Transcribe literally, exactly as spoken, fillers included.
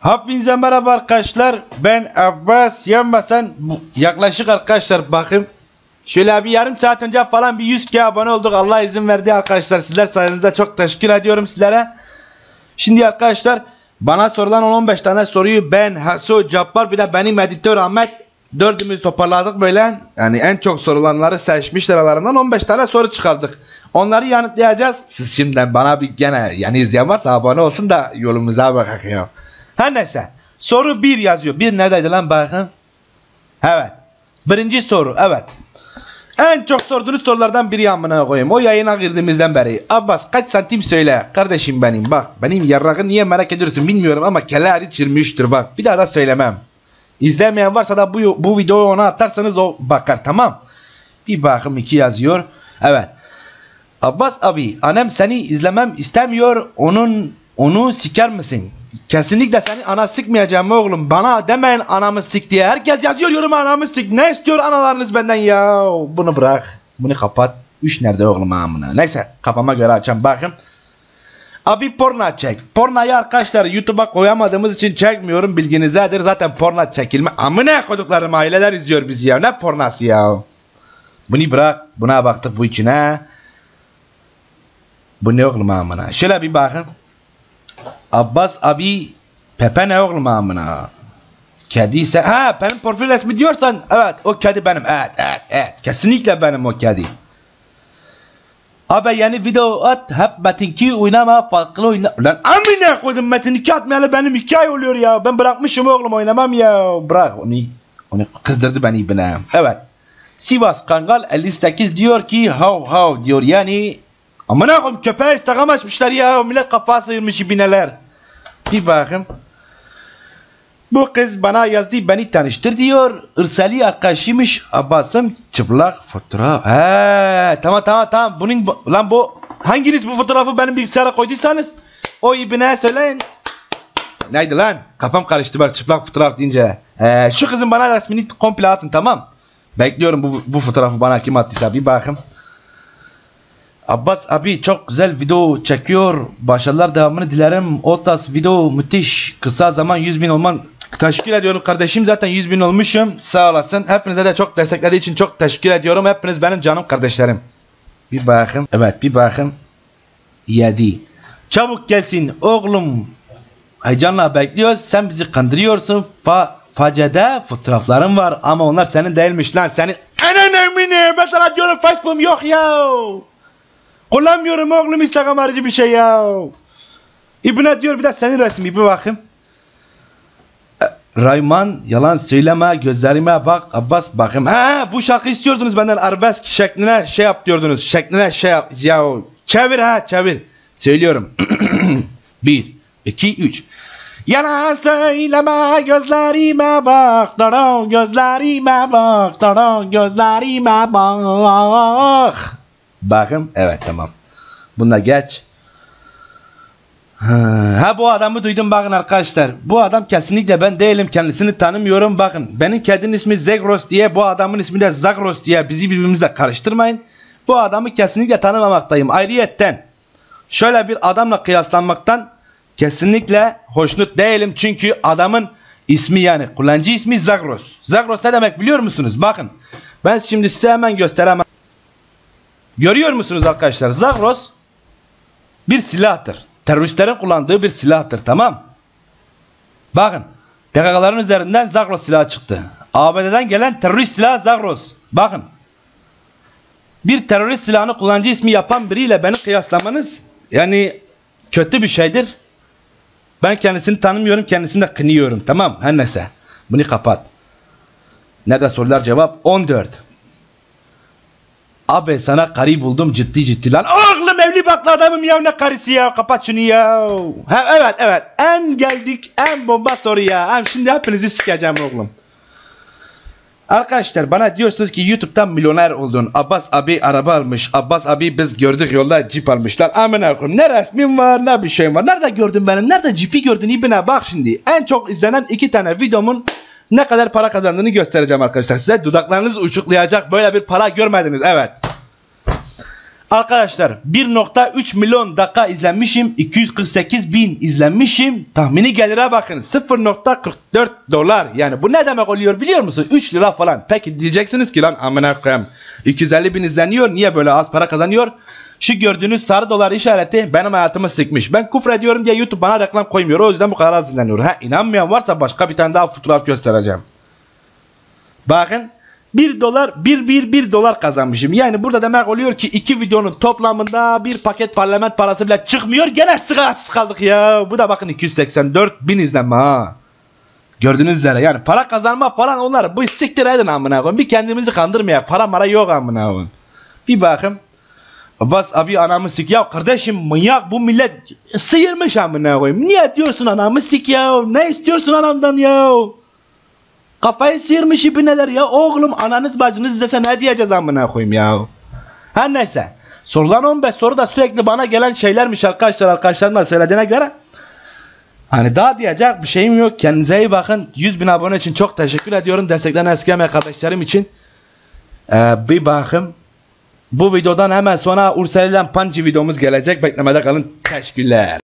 Hepinize merhaba arkadaşlar. Ben Abbas Yanbasan. Yaklaşık arkadaşlar bakın. Şöyle bir yarım saat önce falan bir yüz K abone olduk. Allah izin verdi arkadaşlar. Sizler sayenizde çok teşekkür ediyorum sizlere. Şimdi arkadaşlar bana sorulan on on beş tane soruyu ben, Haso, Cabbar bir de benim editör Ahmet dördümüz toparladık böyle. Yani en çok sorulanları seçmişler, aralarından on beş tane soru çıkardık. Onları yanıtlayacağız. Siz şimdiden bana bir gene yani izleyen varsa abone olsun da yolumuza bakıyor. Her neyse. Soru bir yazıyor. Bir neredeydi lan bakın. Evet. Birinci soru. Evet. En çok sorduğunuz sorulardan biri amına koyayım. O yayına girdiğimizden beri. Abbas kaç santim söyle. Kardeşim benim bak. Benim yarrağı niye merak ediyorsun bilmiyorum ama kelle hariç yirmi bak. Bir daha da söylemem. İzlemeyen varsa da bu, bu videoyu ona atarsanız o bakar, tamam. Bir bakım iki yazıyor. Evet. Abbas abi annem seni izlemem istemiyor. Onun onu siker misin? Kesinlikle seni ana sıkmayacağım oğlum. Bana demeyin anamı sik diye. Herkes yazıyor yoruma anamı sik. Ne istiyor analarınız benden ya? Bunu bırak. Bunu kapat. Üç nerede oğlum amına? Neyse kafama göre açacağım. Bakın. Abi porno çek. Pornoyu arkadaşlar YouTube'a koyamadığımız için çekmiyorum. Bilginizedir. Zaten porno çekilme. Amına koyduklarım aileler izliyor bizi ya. Ne pornosu ya? Bunu bırak. Buna baktık bu içine. Bu ne oğlum amına? Şöyle bir bakın. Abbas abi Pepe ne oğlum amına? Kedi ise ha benim profil resmi diyorsan evet o kedi benim. Evet evet evet. Kesinlikle benim o kedi. Abi yeni video at hep Metin iki oynama farklı oyna. Lan amına koydum Metin iki atmayalı benim hikaye oluyor ya. Ben bırakmışım oğlum oynamam ya. Bırak onu. Onu kızdırdı beni bile. Evet. Sivas Kangal elli sekiz diyor ki hav hav diyor yani. Amına koyayım köpeğe Instagram açmışlar ya. Millet kafası sıyırmış ibineler. Bir bakın. Bu kız bana yazdı beni tanıştır diyor. Irsali arkadaşıymış. Abbas'ın çıplak fotoğraf. He tamam tamam tamam. Bunun lan bu hanginiz bu fotoğrafı benim bilgisayara koyduysanız o ibine söyleyin. Neydi lan? Kafam karıştı bak çıplak fotoğraf deyince. He, şu kızın bana resmini komple atın tamam. Bekliyorum bu, bu fotoğrafı bana kim attıysa bir bakın. Abbas abi çok güzel video çekiyor. Başarılar devamını dilerim. O tarz video müthiş. Kısa zaman yüz bin olman. Teşekkür ediyorum kardeşim. Zaten yüz bin olmuşum. Sağ olasın. Hepinize de çok desteklediği için çok teşekkür ediyorum. Hepiniz benim canım kardeşlerim. Bir bakın. Evet bir bakın. yedi. Çabuk gelsin oğlum. Heyecanla bekliyoruz. Sen bizi kandırıyorsun. Fa Facede fotoğraflarım var. Ama onlar senin değilmiş lan. Senin. Ananamine. Ben sana diyorum Facebook'um yok ya. Kullanmıyorum oğlum Instagram harici bir şey ya. İbne diyor bir de senin resmi bir bakayım. Rayman yalan söyleme gözlerime bak Abbas bakayım. Ha bu şarkı istiyordunuz benden arabesk şekline şey yap diyordunuz. Şekline şey yap ya. Çevir ha çevir. Söylüyorum. bir, iki, üç. Yalan söyleme gözlerime bak. Daran gözlerime bak. Daran gözlerime bak. Bakın evet tamam. Bunda geç. Ha bu adamı duydum bakın arkadaşlar. Bu adam kesinlikle ben değilim. Kendisini tanımıyorum. Bakın benim kedinin ismi Zegros diye. Bu adamın ismi de Zagros diye. Bizi birbirimizle karıştırmayın. Bu adamı kesinlikle tanımamaktayım. Ayrıyetten şöyle bir adamla kıyaslanmaktan kesinlikle hoşnut değilim. Çünkü adamın ismi yani kullanıcı ismi Zagros. Zagros ne demek biliyor musunuz? Bakın ben şimdi size hemen gösteremem. Görüyor musunuz arkadaşlar? Zagros bir silahtır. Teröristlerin kullandığı bir silahtır, tamam. Bakın P K K'ların üzerinden Zagros silahı çıktı. A B D'den gelen terörist silahı Zagros. Bakın bir terörist silahını kullanıcı ismi yapan biriyle beni kıyaslamanız yani kötü bir şeydir. Ben kendisini tanımıyorum, kendisini de kınıyorum, tamam. Her neyse bunu kapat. Nerede sorular cevap? on dört. Abi sana karı buldum ciddi ciddi lan. Oğlum evli baklı adamım ya ne karısı ya. Kapat şunu ya. Ha, evet evet. En geldik en bomba soru ya. Hem şimdi hepinizi sikeceğim oğlum. Arkadaşlar bana diyorsunuz ki YouTube'dan milyoner oldun. Abbas abi araba almış. Abbas abi biz gördük yolda Jeep almışlar. Amına koyayım. Ne resmim var ne bir şeyim var. Nerede gördün benim? Nerede Jeep'i gördün? İbine bak şimdi. En çok izlenen iki tane videomun ne kadar para kazandığını göstereceğim arkadaşlar. Size dudaklarınız uçuklayacak böyle bir para görmediniz. Evet. Arkadaşlar bir nokta üç milyon dakika izlenmişim. iki yüz kırk sekiz bin izlenmişim. Tahmini gelire bakın. sıfır nokta kırk dört dolar. Yani bu ne demek oluyor biliyor musun? üç lira falan. Peki diyeceksiniz ki lan amına koyayım. iki yüz elli bin izleniyor. Niye böyle az para kazanıyor? Şu gördüğünüz sarı dolar işareti benim hayatımı sıkmış. Ben küfrediyorum diye YouTube bana reklam koymuyor. O yüzden bu kadar az izleniyor. Ha, inanmayan varsa başka bir tane daha fotoğraf göstereceğim. Bakın. bir dolar bir bir bir dolar kazanmışım. Yani burada demek oluyor ki iki videonun toplamında bir paket parlament parası bile çıkmıyor. Gene sigarasız kaldık ya. Bu da bakın iki yüz seksen dört bin izlenme ha. Gördüğünüz üzere yani para kazanma falan onlar. Bu siktir edin amına koyayım. Bir kendimizi kandırmaya. Para mara yok amına koyayım. Bir bakın. Bas abi anamı sik. Ya kardeşim manyak bu millet sıyırmış amına koyayım. Niye diyorsun anamı sik ya? Ne istiyorsun anamdan ya? Kafayı sıyırmış ibneler ya. Oğlum ananız bacınız izlese ne diyeceğiz amına koyayım ya. Her neyse. Sorulan on beş soru da sürekli bana gelen şeylermiş arkadaşlar. Arkadaşlarımla söylediğine göre. Hani daha diyecek bir şeyim yok. Kendinize iyi bakın. yüz bin abone için çok teşekkür ediyorum. Destekleyen eski kardeşlerim için. Ee, bir bakın. Bu videodan hemen sonra Ursel'den Punch videomuz gelecek. Beklemede kalın. Teşekkürler.